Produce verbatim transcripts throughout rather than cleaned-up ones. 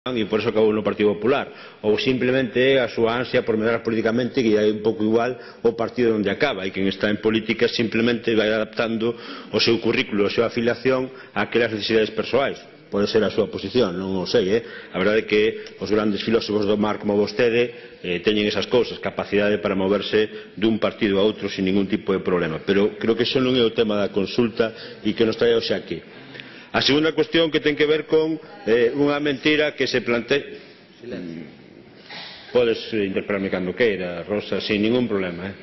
e por eso acabou no Partido Popular, ou simplemente é a súa ansia por medrar políticamente que é un pouco igual o partido onde acaba, e quen está en política simplemente vai adaptando o seu currículo, a súa afiliación a aquelas necesidades persoais. Pode ser a súa posición, non o sei, eh? A verdade é que os grandes filósofos do mar como vostede eh, teñen esas cousas, capacidade para moverse dun partido a outro sin ningún tipo de problema, pero creo que iso non é o tema da consulta e que nos trae hoxe aquí. A segunda cuestión que ten que ver con eh, unha mentira que se plantea... Podes interpelarme cando queira, Rosa, sin ningún problema, eh?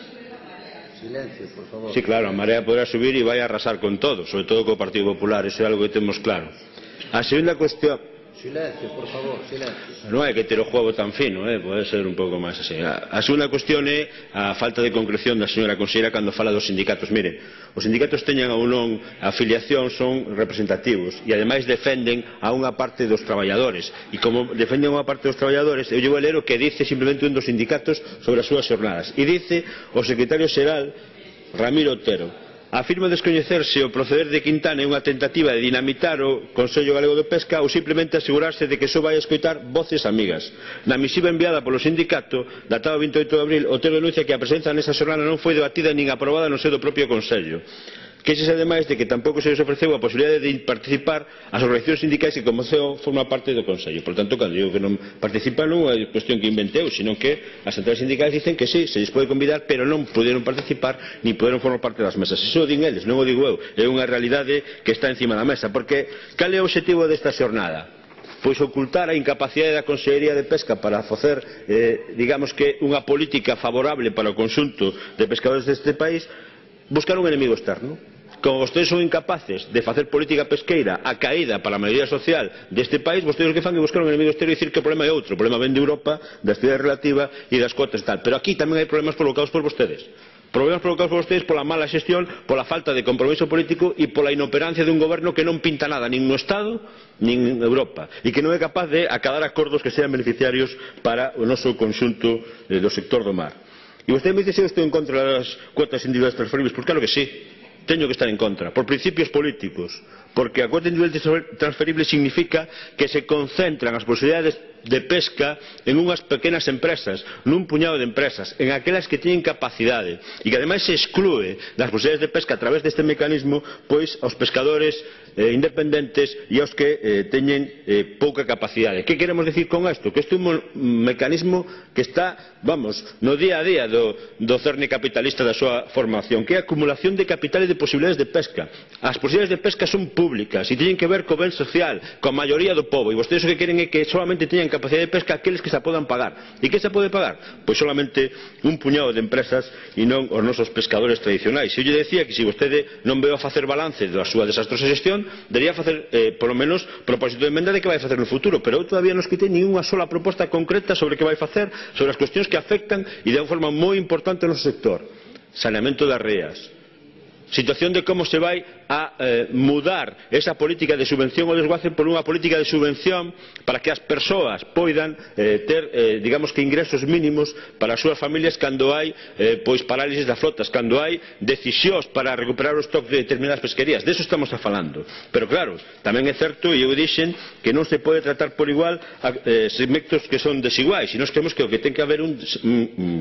Silencio, por favor. Sí, claro, a Marea poderá subir e vai a arrasar con todo, sobre todo co Partido Popular, eso é algo que temos claro. A segunda cuestión... Silencio, por favor, silencio. Non é que ter o juego tan fino, eh? Pode ser un pouco máis así. A segunda cuestión é a falta de concreción da señora conselleira cando fala dos sindicatos. Mire, os sindicatos teñan ou non afiliación, son representativos e ademais defenden a unha parte dos traballadores, e como defenden a unha parte dos traballadores, eu llevo a ler o que dice simplemente un dos sindicatos sobre as súas xornadas, e dice o secretario xeral Ramiro Otero: afirma descoñecer se o proceder de Quintana é unha tentativa de dinamitar o Consello Galego de Pesca ou simplemente asegurarse de que só vai a escoitar voces amigas. Na misiva enviada polo sindicato, datado vinte e oito de abril, Otero denuncia que a presenza nesa xornada non foi debatida nin aprobada no seo do propio Consello. Queixase ademais de que tampouco se lles ofreceu a posibilidade de participar as organizacións sindicais que como C E O forma parte do Consello. Por tanto, cando digo que non participan non é cuestión que inventeu, sino que as centrais sindicais dicen que sí, se lles pode convidar, pero non puderon participar ni puderon formar parte das mesas. Iso o din eles, non o digo eu, é unha realidade que está encima da mesa. Porque cal é o obxectivo desta xornada? Pois ocultar a incapacidade da Consellería de Pesca para facer, eh, digamos que, unha política favorable para o conxunto de pescadores deste país, buscar un enemigo externo. Como vostedes son incapaces de facer política pesqueira a caída para a maioría social deste país, vostedes o que fan é buscar un enemigo exterior e dicir que o problema é outro. O problema ven de Europa, da actividade relativa e das cuotas e tal. Pero aquí tamén hai problemas provocados por vostedes. Problemas provocados por vostedes pola mala xestión, pola falta de compromiso político e pola inoperancia dun goberno que non pinta nada nin no Estado nin en Europa e que non é capaz de acadar acordos que sean beneficiarios para o noso conxunto eh, do sector do mar. E vostede me dice se eu estou en contra das cuotas individuais transferibles. Pois claro que sí. Teño que estar en contra, por principios políticos, porque a cuota individual transferible significa que se concentran as posibilidades de pesca en unhas pequenas empresas, nun puñado de empresas, en aquelas que teñen capacidade, e que ademais se exclúe das posibilidades de pesca a través deste mecanismo pois aos pescadores eh, independentes e aos que eh, teñen eh, pouca capacidade. Que queremos decir con isto? Que este é un mecanismo que está, vamos, no día a día do, do cerne capitalista da súa formación, que é a acumulación de capital e de posibilidades de pesca. As posibilidades de pesca son públicas e teñen que ver co ben social, coa maioría do povo, e vostedes o que queren é que solamente teñan capacidade de pesca aqueles que se podan pagar. E que se pode pagar? Pois solamente un puñado de empresas e non os nosos pescadores tradicionais. E eu lle decía que se vostede non veo a facer balance da súa desastrosa xestión, debería facer, eh, polo menos, propósito de emenda de que vai facer no futuro. Pero eu todavía non escutei ninguna sola proposta concreta sobre que vai facer, sobre as cuestións que afectan e de unha forma moi importante ao noso sector. Saneamento das rías. Situación de como se vai a eh, mudar esa política de subvención ao desguace por unha política de subvención para que as persoas poidan eh, ter, eh, digamos que ingresos mínimos para as súas familias cando hai eh, pois parálisis das flotas, cando hai decisións para recuperar o stock de determinadas pesquerías. De eso estamos a falando. Pero claro, tamén é certo, e eu dixen, que non se pode tratar por igual a eh, segmentos que son desiguais, e nós creemos que o que ten que haber un, un, un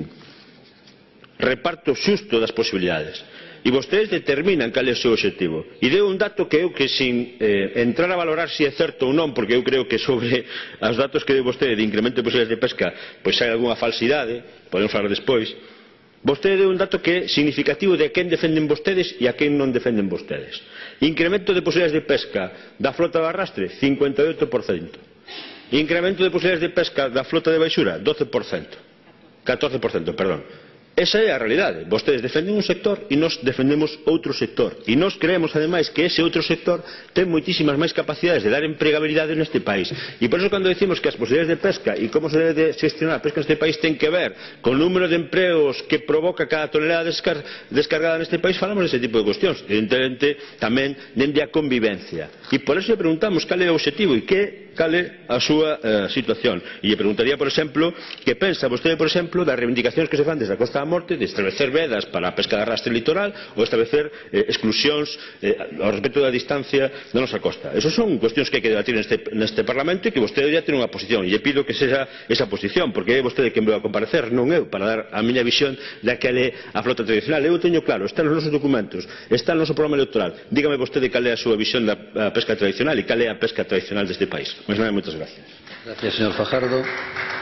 reparto xusto das posibilidades. E vostedes determinan cal é o seu obxectivo. E deu un dato que eu que sin eh, entrar a valorar se é certo ou non, porque eu creo que sobre os datos que deu vostede de incremento de posibilidades de pesca pois hai algunha falsidade, podemos falar despois. Vostede deu un dato que é significativo de a quen defenden vostedes e a quen non defenden vostedes. Incremento de posibilidades de pesca da flota de arrastre, cincuenta e oito por cento. Incremento de posibilidades de pesca da flota de baixura, doce por cento. catorce por cento, perdón. Esa é a realidade. Vostedes defenden un sector e nós defendemos outro sector. E nós creemos, ademais, que ese outro sector ten moitísimas máis capacidades de dar empregabilidade neste país. E por eso, cando decimos que as posibilidades de pesca e como se debe de gestionar a pesca neste país ten que ver con o número de empleos que provoca cada tonelada descar descargada neste país, falamos dese tipo de cuestións. Evidentemente, tamén dende a convivencia. E por eso le preguntamos cal é o obxectivo e que cal é a súa eh, situación. E lle preguntaría, por exemplo, que pensa vostede, por exemplo, das reivindicacións que se fan desde a Costa a morte, de establecer vedas para a pesca de arrastre litoral ou establecer eh, exclusións eh, ao respecto da distancia da nosa costa. Esas son cuestións que hai que debatir neste, neste Parlamento e que vostede ya ten unha posición, e lle pido que sexa esa posición, porque é vostede quen veu a comparecer, non eu, para dar a miña visión da que é a flota tradicional. Eu teño claro, está nos nosos documentos, está no noso programa electoral. Dígame vostede cal é a súa visión da pesca tradicional e cal é a pesca tradicional deste país. Pois nada, moitas gracias. Gracias, señor Fajardo.